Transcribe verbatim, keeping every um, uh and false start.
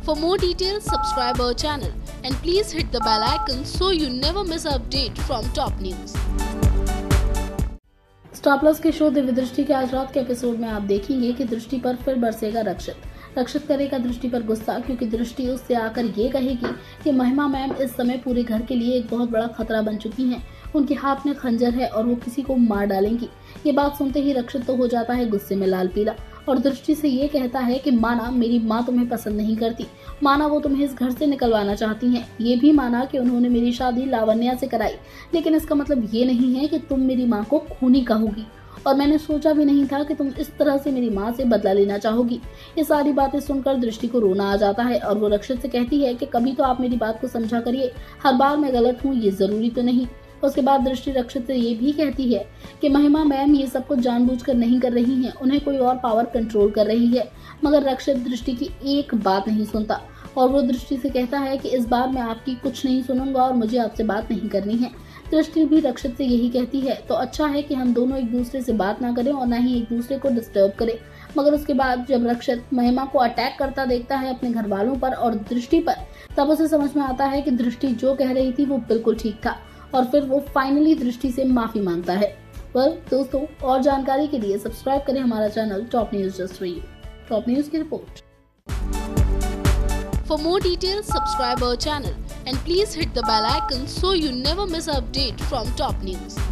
For more details, subscribe our channel and please hit the bell icon so you never miss an update from top news. Star Plus के show Divya Drishti के आज रात के episode में आप देखेंगे कि दृष्टि पर फिर बरसेगा रक्षित। रक्षित करेगा दृष्टि पर गुस्सा क्योंकि दृष्टि उससे आकर ये कहेगी कि महिमा मैम इस समय पूरे घर के लिए एक बहुत बड़ा खतरा बन चुकी हैं। उनके हाथ में खंजर है और वो किसी को मार डालेंगी। ये बात सुनते ही रक्षित तो हो जाता है गुस्से में लाल पीला और दृष्टि से ये कहता है कि माना मेरी माँ तुम्हें पसंद नहीं करती, माना वो तुम्हें इस घर से निकलवाना चाहती हैं, ये भी माना कि उन्होंने मेरी शादी लावण्या से कराई, लेकिन इसका मतलब ये नहीं है कि तुम मेरी माँ को खूनी कहोगी और मैंने सोचा भी नहीं था कि तुम इस तरह से मेरी माँ से बदला लेना चाहोगी। ये सारी बातें सुनकर दृष्टि को रोना आ जाता है और वो रक्षित से कहती है कि कभी तो आप मेरी बात को समझा करिए, हर बार मैं गलत हूँ ये जरूरी तो नहीं। उसके बाद दृष्टि रक्षित से ये भी कहती है कि महिमा मैम ये सब कुछ जानबूझकर नहीं कर रही हैं, उन्हें कोई और पावर कंट्रोल कर रही है। मगर रक्षित दृष्टि की एक बात नहीं सुनता और वो दृष्टि से कहता है कि इस बार मैं आपकी कुछ नहीं सुनूंगा और मुझे आपसे बात नहीं करनी है। दृष्टि भी रक्षित से यही कहती है तो अच्छा है कि हम दोनों एक दूसरे से बात ना करें और ना ही एक दूसरे को डिस्टर्ब करें। मगर उसके बाद जब रक्षित महिमा को अटैक करता देखता है अपने घर वालों पर और दृष्टि पर, तब उसे समझ में आता है कि दृष्टि जो कह रही थी वो बिल्कुल ठीक था और फिर वो फाइनली दृष्टि से माफी मांगता है। पर दोस्तों और जानकारी के लिए सब्सक्राइब करें हमारा channel top news just for you. Top news की रिपोर्ट। For more details, subscribe our channel and please hit the bell icon so you never miss an update from top news.